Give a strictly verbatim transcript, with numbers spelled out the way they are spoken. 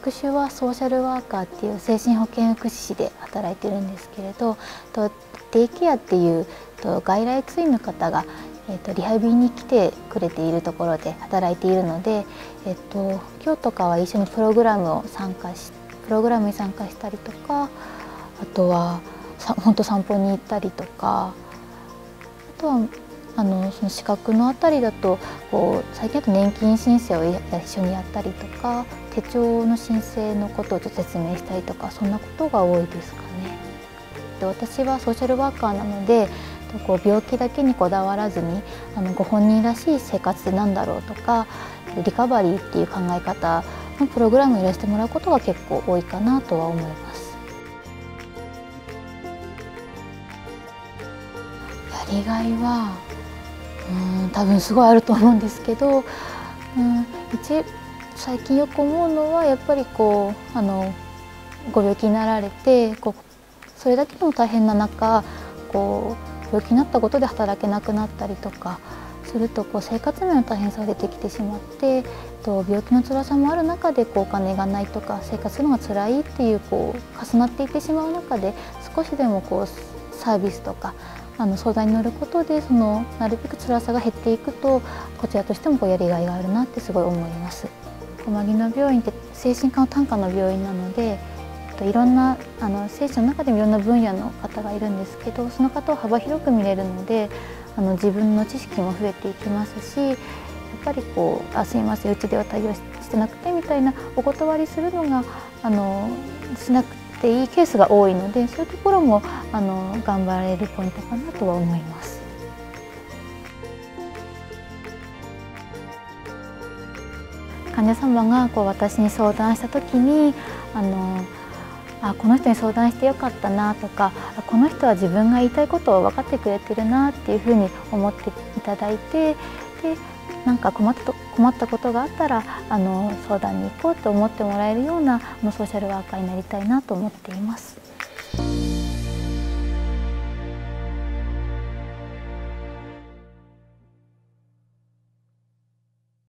職種はソーシャルワーカーっていう精神保健福祉士で働いてるんですけれど、とデイケアっていうと外来通院の方が、えっと、リハビリに来てくれているところで働いているので、えっと、今日とかは一緒にプログラムを参加しプログラムに参加したりとか、あとはさ本当散歩に行ったりとか、あとはあのその資格のあたりだとこう最近だと年金申請を一緒にやったりとか、手帳の申請のことをちょっと説明したりとか、そんなことが多いですかね。で、私はソーシャルワーカーなので、こう病気だけにこだわらずにあのご本人らしい生活ってなんだろうとか、リカバリーっていう考え方のプログラムをやらせてもらうことが結構多いかなとは思います。やりがいはうん多分すごいあると思うんですけど、うん一最近よく思うのはやっぱりこうあのご病気になられてこうそれだけでも大変な中、こう病気になったことで働けなくなったりとかするとこう生活面の大変さが出てきてしまって、と病気の辛さもある中でこうお金がないとか生活するのが辛いっていうこう重なっていってしまう中で、少しでもこうサービスとかあの相談に乗ることでそのなるべく辛さが減っていくと、こちらとしてもこうやりがいがあるなってすごい思います。駒木野病院って精神科の単科の病院なので、いろんなあの精神の中でもいろんな分野の方がいるんですけど、その方を幅広く見れるので、あの自分の知識も増えていきますし、やっぱりこう「あすいませんうちでは対応してなくて」みたいなお断りするのがあのしなくていいケースが多いので、そういうところもあの頑張れるポイントかなとは思います。患者様がこう私に相談した時にあのあこの人に相談してよかったなとか、この人は自分が言いたいことを分かってくれてるなっていうふうに思っていただいて、でなんか困ったと困ったことがあったらあの相談に行こうと思ってもらえるようなあのソーシャルワーカーになりたいなと思っています。